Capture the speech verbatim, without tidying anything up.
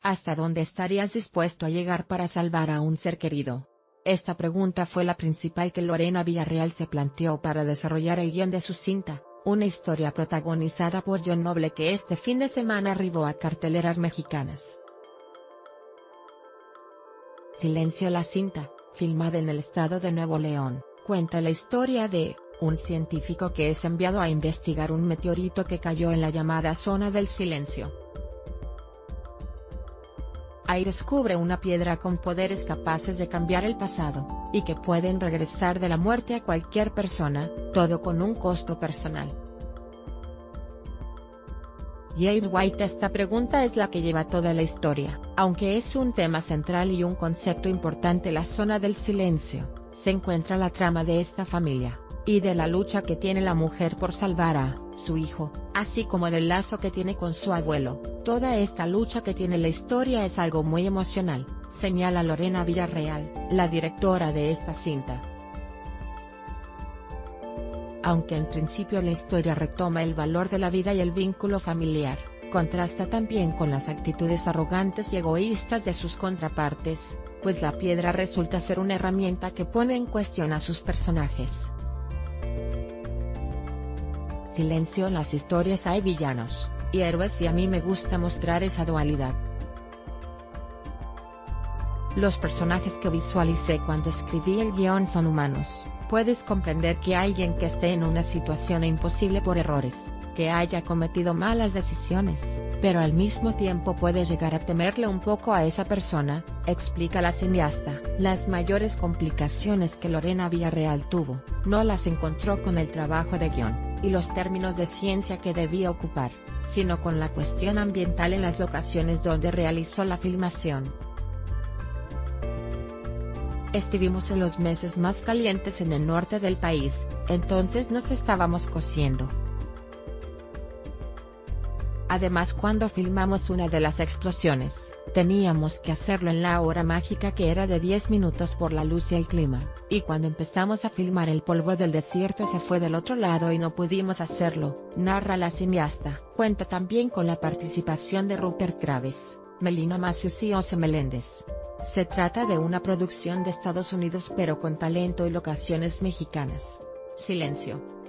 ¿Hasta dónde estarías dispuesto a llegar para salvar a un ser querido? Esta pregunta fue la principal que Lorena Villarreal se planteó para desarrollar el guión de su cinta, una historia protagonizada por John Noble que este fin de semana arribó a carteleras mexicanas. Silencio. La cinta, filmada en el estado de Nuevo León, cuenta la historia de un científico que es enviado a investigar un meteorito que cayó en la llamada zona del silencio. Ahí descubre una piedra con poderes capaces de cambiar el pasado, y que pueden regresar de la muerte a cualquier persona, todo con un costo personal. Jade White. Esta pregunta es la que lleva toda la historia, aunque es un tema central y un concepto importante. La zona del silencio, se encuentra la trama de esta familia, y de la lucha que tiene la mujer por salvar a su hijo, así como del lazo que tiene con su abuelo. Toda esta lucha que tiene la historia es algo muy emocional, señala Lorena Villarreal, la directora de esta cinta. Aunque en principio la historia retoma el valor de la vida y el vínculo familiar, contrasta también con las actitudes arrogantes y egoístas de sus contrapartes, pues la piedra resulta ser una herramienta que pone en cuestión a sus personajes. Silencio. En las historias hay villanos y héroes y a mí me gusta mostrar esa dualidad. Los personajes que visualicé cuando escribí el guión son humanos. Puedes comprender que alguien que esté en una situación imposible por errores, que haya cometido malas decisiones, pero al mismo tiempo puedes llegar a temerle un poco a esa persona, explica la cineasta. Las mayores complicaciones que Lorena Villarreal tuvo, no las encontró con el trabajo de guión y los términos de ciencia que debía ocupar, sino con la cuestión ambiental en las locaciones donde realizó la filmación. Estuvimos en los meses más calientes en el norte del país, entonces nos estábamos cociendo. Además, cuando filmamos una de las explosiones, teníamos que hacerlo en la hora mágica que era de diez minutos por la luz y el clima, y cuando empezamos a filmar el polvo del desierto se fue del otro lado y no pudimos hacerlo, narra la cineasta. Cuenta también con la participación de Rupert Graves, Melina Macius y José Meléndez. Se trata de una producción de Estados Unidos pero con talento y locaciones mexicanas. Silencio.